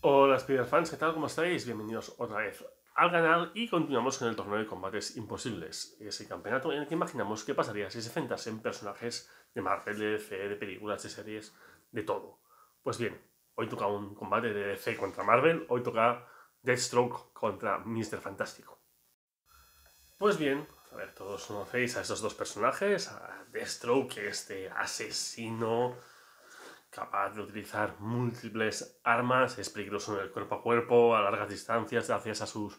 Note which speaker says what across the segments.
Speaker 1: Hola Spider-Fans, ¿qué tal? ¿Cómo estáis? Bienvenidos otra vez al canal y continuamos con el torneo de combates imposibles. Ese campeonato en el que imaginamos qué pasaría si se enfrentasen personajes de Marvel, de DC, de películas, de series, de todo. Pues bien, hoy toca un combate de DC contra Marvel, hoy toca Deathstroke contra Mr. Fantástico. Pues bien, a ver, todos conocéis a estos dos personajes, a Deathstroke, este asesino capaz de utilizar múltiples armas, es peligroso en el cuerpo a cuerpo, a largas distancias, gracias a sus,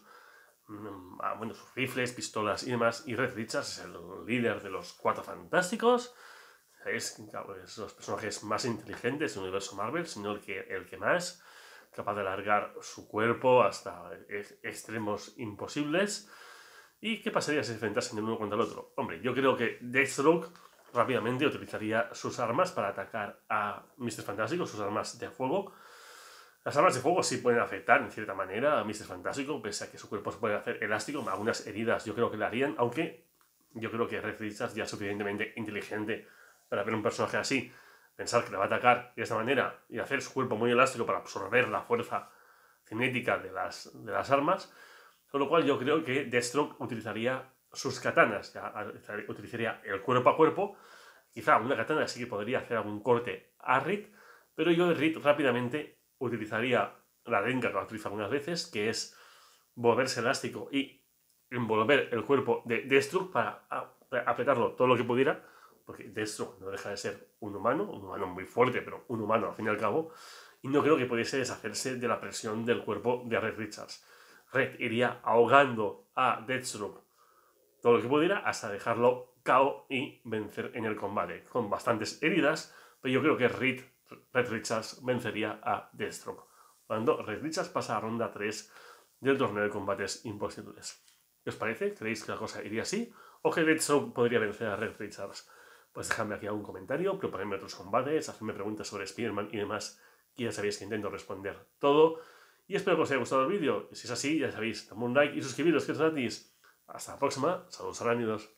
Speaker 1: sus rifles, pistolas y demás. Y Red Richards es el líder de los Cuatro Fantásticos. Es los personajes más inteligentes del universo Marvel, sino el que más, capaz de alargar su cuerpo hasta extremos imposibles. ¿Y qué pasaría si se enfrentasen el uno contra el otro? Hombre, yo creo que Deathstroke rápidamente utilizaría sus armas para atacar a Mr. Fantástico, sus armas de fuego. Las armas de fuego sí pueden afectar en cierta manera a Mr. Fantástico, pese a que su cuerpo se puede hacer elástico. Algunas heridas yo creo que le harían, aunque yo creo que Red Richards ya es suficientemente inteligente para ver un personaje así, pensar que le va a atacar de esta manera y hacer su cuerpo muy elástico para absorber la fuerza cinética de las armas. Con lo cual yo creo que Deathstroke utilizaría sus katanas, utilizaría el cuerpo a cuerpo. Quizá una katana sí que podría hacer algún corte a Reed, pero yo de Reed rápidamente utilizaría la técnica que lo utiliza algunas veces, que es volverse elástico y envolver el cuerpo de Deathstroke para apretarlo todo lo que pudiera, porque Deathstroke no deja de ser un humano muy fuerte, pero un humano al fin y al cabo, y no creo que pudiese deshacerse de la presión del cuerpo de Red Richards. Red iría ahogando a Deathstroke todo lo que pudiera hasta dejarlo KO y vencer en el combate, con bastantes heridas, pero yo creo que Red Richards vencería a Deathstroke, cuando Red Richards pasa a ronda 3 del torneo de combates imposibles. ¿Qué os parece? ¿Creéis que la cosa iría así? ¿O que Deathstroke podría vencer a Red Richards? Pues dejadme aquí algún comentario, proponedme otros combates, hacedme preguntas sobre Spider-Man y demás, que ya sabéis que intento responder todo. Y espero que os haya gustado el vídeo. Si es así, ya sabéis, dame un like y suscribiros, que es gratis. Hasta la próxima. Saludos arácnidos.